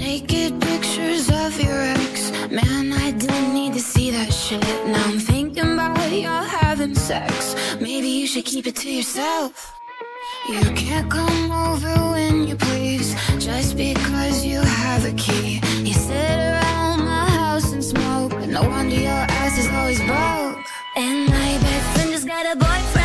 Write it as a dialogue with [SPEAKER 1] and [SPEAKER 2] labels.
[SPEAKER 1] Naked pictures of your ex. Man, I didn't need to see that shit. Now I'm thinking about y'all having sex. Maybe you should keep it to yourself. You can't come over when you please, just because you have a key. You sit around my house and smoke. No wonder your ass is always broke. And my best friend just got a boyfriend.